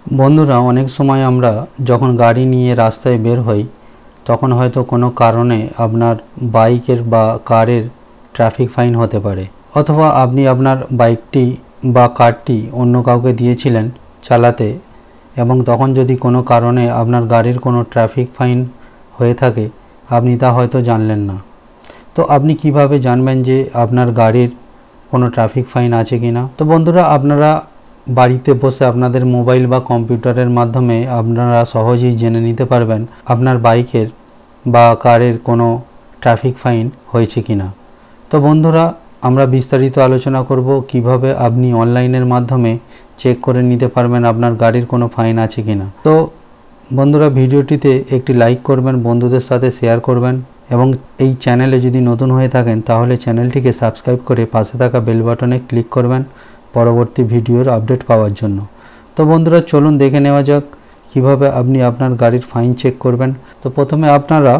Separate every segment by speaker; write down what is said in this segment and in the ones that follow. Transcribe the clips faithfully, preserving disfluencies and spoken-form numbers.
Speaker 1: বন্ধুরা অনেক সময় আমরা যখন গাড়ি নিয়ে রাস্তায় বের হই তখন হয়তো কোনো কারণে আপনার বাইকের বা কারের ট্রাফিক ফাইন হতে পারে, অথবা আপনি আপনার বাইকটি বা কারটি অন্য কাউকে দিয়েছিলেন চালাতে এবং তখন যদি কোনো কারণে আপনার গাড়ির কোনো ট্রাফিক ফাইন হয়ে থাকে আপনি তা হয়তো জানলেন না। তো আপনি কিভাবে জানবেন যে আপনার গাড়ির কোনো ট্রাফিক ফাইন আছে কিনা? তো বন্ধুরা, আপনারা বাড়িতে বসে আপনাদের মোবাইল বা কম্পিউটারের মাধ্যমে আপনারা সহজেই জেনে নিতে পারবেন আপনার বাইকের বা কারের কোনো ট্রাফিক ফাইন হয়েছে কিনা। তো বন্ধুরা, আমরা বিস্তারিত আলোচনা করব কিভাবে আপনি অনলাইনের মাধ্যমে চেক করে নিতে পারবেন আপনার গাড়ির কোনো ফাইন আছে কিনা। তো বন্ধুরা, ভিডিওটিতে একটি লাইক করবেন, বন্ধুদের সাথে শেয়ার করবেন এবং এই চ্যানেলে যদি নতুন হয়ে থাকেন তাহলে চ্যানেলটিকে সাবস্ক্রাইব করে পাশে থাকা বেল বাটনে ক্লিক করবেন পরবর্তী ভিডিওর আপডেট পাওয়ার জন্য। তো বন্ধুরা, চলুন দেখে নেওয়া যাক কিভাবে আপনি আপনার গাড়ির ফাইন চেক করবেন। তো প্রথমে আপনারা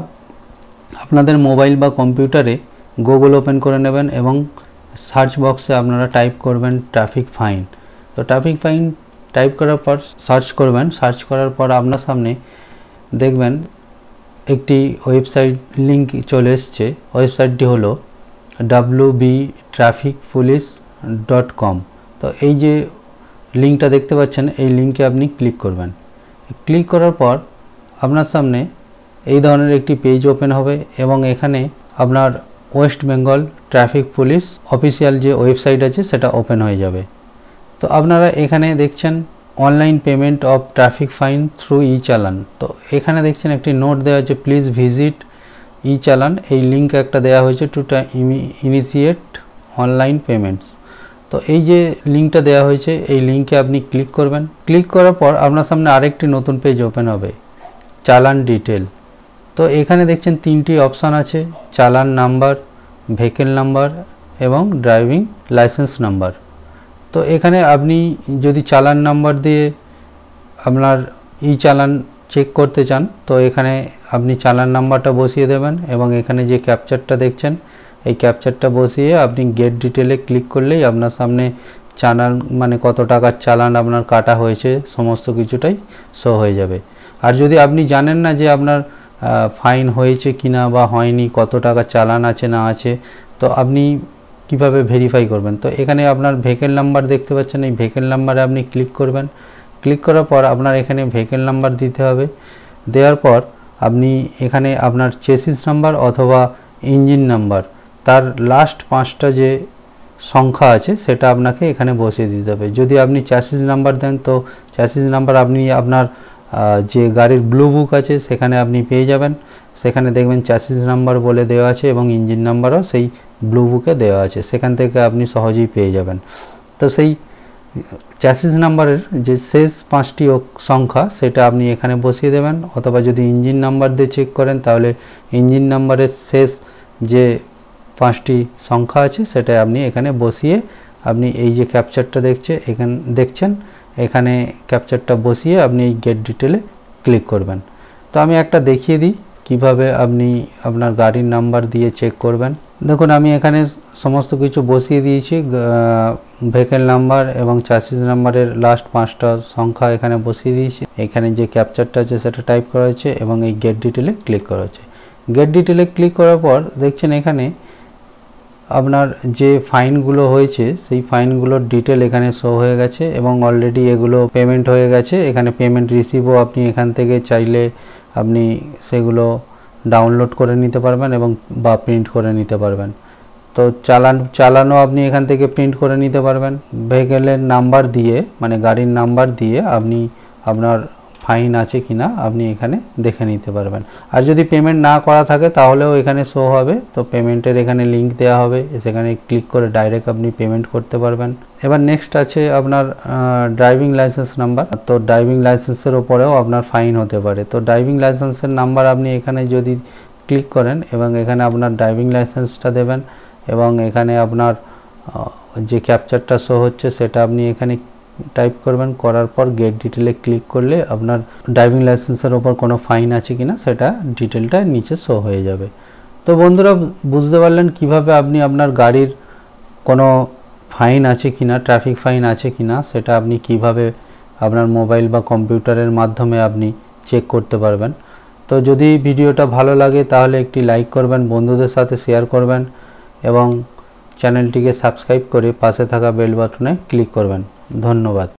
Speaker 1: আপনাদের মোবাইল বা কম্পিউটারে গুগল ওপেন করে নেবেন এবং সার্চ বক্সে আপনারা টাইপ করবেন ট্রাফিক ফাইন। তো ট্রাফিক ফাইন টাইপ করার পর সার্চ করবেন। সার্চ করার পর আপনার সামনে দেখবেন একটি ওয়েবসাইট লিঙ্ক চলে এসছে। ওয়েবসাইটটি হলো W B traffic police dot com. তো এই যে লিঙ্কটা দেখতে পাচ্ছেন, এই লিঙ্কে আপনি ক্লিক করবেন। ক্লিক করার পর আপনার সামনে এই ধরনের একটি পেজ ওপেন হবে এবং এখানে আপনার West Bengal traffic police official যে ওয়েবসাইট আছে সেটা ওপেন হয়ে যাবে। তো আপনারা এখানে দেখছেন online payment of traffic fine through e challan. তো এখানে দেখছেন একটি নোট দেওয়া আছে, প্লিজ ভিজিট ই চালান। এই লিঙ্ক একটা দেওয়া হয়েছে টু ইনিশিয়েট অনলাইন পেমেন্টস। তো এই যে লিঙ্কটা দেওয়া হয়েছে এই লিঙ্কে আপনি ক্লিক করবেন। ক্লিক করার পর আপনার সামনে আরেকটি নতুন পেজ ওপেন হবে, চালান ডিটেল। তো এখানে দেখছেন তিনটি অপশান আছে, চালান নাম্বার, ভেহিকেল নাম্বার এবং ড্রাইভিং লাইসেন্স নাম্বার। তো এখানে আপনি যদি চালান নাম্বার দিয়ে আপনার ই চালান চেক করতে চান তো এখানে আপনি চালান নাম্বারটা বসিয়ে দেবেন এবং এখানে যে ক্যাপচারটা দেখছেন এই ক্যাপচারটা বসিয়ে আপনি গেট ডিটেলে ক্লিক করলেই আপনার সামনে চালান মানে কত টাকার চালান আপনার কাটা হয়েছে সমস্ত কিছুটাই শো হয়ে যাবে। আর যদি আপনি জানেন না যে আপনার ফাইন হয়েছে কিনা বা হয়নি, কত টাকা চালান আছে না আছে, তো আপনি কিভাবে ভেরিফাই করবেন? তো এখানে আপনার ভেহিকেল নাম্বার দেখতে পাচ্ছেন, এই ভেহিকেল নাম্বারে আপনি ক্লিক করবেন। ক্লিক করার পর আপনার এখানে ভেহিকেল নাম্বার দিতে হবে। দেওয়ার পর আপনি এখানে আপনার চেসিস নাম্বার অথবা ইঞ্জিন নাম্বার তার লাস্ট পাঁচটা যে সংখ্যা আছে সেটা আপনাকে এখানে বসিয়ে দিতে হবে। যদি আপনি চ্যাসিস নাম্বার দেন তো চ্যাসিস নাম্বার আপনি আপনার যে গাড়ির ব্লু বুক আছে সেখানে আপনি পেয়ে যাবেন। সেখানে দেখবেন চ্যাসিস নাম্বার বলে দেওয়া আছে এবং ইঞ্জিন নাম্বারও সেই ব্লু বুকে দেওয়া আছে, সেখান থেকে আপনি সহজেই পেয়ে যাবেন। তো সেই চ্যাসিস নাম্বারের যে শেষ পাঁচটি সংখ্যা সেটা আপনি এখানে বসিয়ে দেবেন, অথবা যদি ইঞ্জিন নাম্বার দিয়ে চেক করেন তাহলে ইঞ্জিন নাম্বারের শেষ যে পাঁচটি সংখ্যা আছে সেটা আপনি এখানে বসিয়ে আপনি এই যে ক্যাপচারটা দেখছে এখানে দেখছেন এখানে ক্যাপচারটা বসিয়ে আপনি এই গেট ডিটেলে ক্লিক করবেন। তো আমি একটা দেখিয়ে দিই কিভাবে আপনি আপনার গাড়ির নাম্বার দিয়ে চেক করবেন। দেখুন আমি এখানে সমস্ত কিছু বসিয়ে দিয়েছি, ভেহিকেল নাম্বার এবং চ্যাসিস নাম্বারের লাস্ট পাঁচটা সংখ্যা এখানে বসিয়ে দিয়েছি। এখানে যে ক্যাপচারটা আছে সেটা টাইপ করা হয়েছে এবং এই গেট ডিটেলে ক্লিক করা হয়েছে। গেট ডিটেলে ক্লিক করার পর দেখছেন এখানে আপনার যে ফাইনগুলো হয়েছে সেই ফাইনগুলোর ডিটেল এখানে শো হয়ে গেছে এবং অলরেডি এগুলো পেমেন্ট হয়ে গেছে। এখানে পেমেন্ট রিসিভও আপনি এখান থেকে চাইলে আপনি সেগুলো ডাউনলোড করে নিতে পারবেন এবং বা প্রিন্ট করে নিতে পারবেন। তো চালান চালানো আপনি এখান থেকে প্রিন্ট করে নিতে পারবেন। ভেহিকেলের নাম্বার দিয়ে মানে গাড়ির নাম্বার দিয়ে আপনি আপনার ফাইন আছে কিনা আপনি এখানে দেখে নিতে পারবেন। আর যদি পেমেন্ট না করা থাকে তাহলেও এখানে শো হবে। তো পেমেন্টের এখানে লিঙ্ক দেওয়া হবে, সেখানে ক্লিক করে ডাইরেক্ট আপনি পেমেন্ট করতে পারবেন। এবার নেক্সট আছে আপনার ড্রাইভিং লাইসেন্স নাম্বার। তো ড্রাইভিং লাইসেন্সের ওপরেও আপনার ফাইন হতে পারে। তো ড্রাইভিং লাইসেন্সের নাম্বার আপনি এখানে যদি ক্লিক করেন এবং এখানে আপনার ড্রাইভিং লাইসেন্সটা দেবেন এবং এখানে আপনার যে ক্যাপচারটা শো হচ্ছে সেটা আপনি এখানে টাইপ করবেন। করার পর গেট ডিটেলে ক্লিক করলে আপনার ড্রাইভিং লাইসেন্সের ওপর কোনো ফাইন আছে কিনা সেটা ডিটেলটা নিচে শো হয়ে যাবে। তো বন্ধুরা, বুঝতে পারলেন কিভাবে আপনি আপনার গাড়ির কোনো ফাইন আছে কিনা, ট্রাফিক ফাইন আছে কিনা সেটা আপনি কিভাবে আপনার মোবাইল বা কম্পিউটারের মাধ্যমে আপনি চেক করতে পারবেন। তো যদি ভিডিওটা ভালো লাগে তাহলে একটি লাইক করবেন, বন্ধুদের সাথে শেয়ার করবেন এবং চ্যানেলটিকে সাবস্ক্রাইব করে পাশে থাকা বেল বাটনে ক্লিক করবেন। ধন্যবাদ।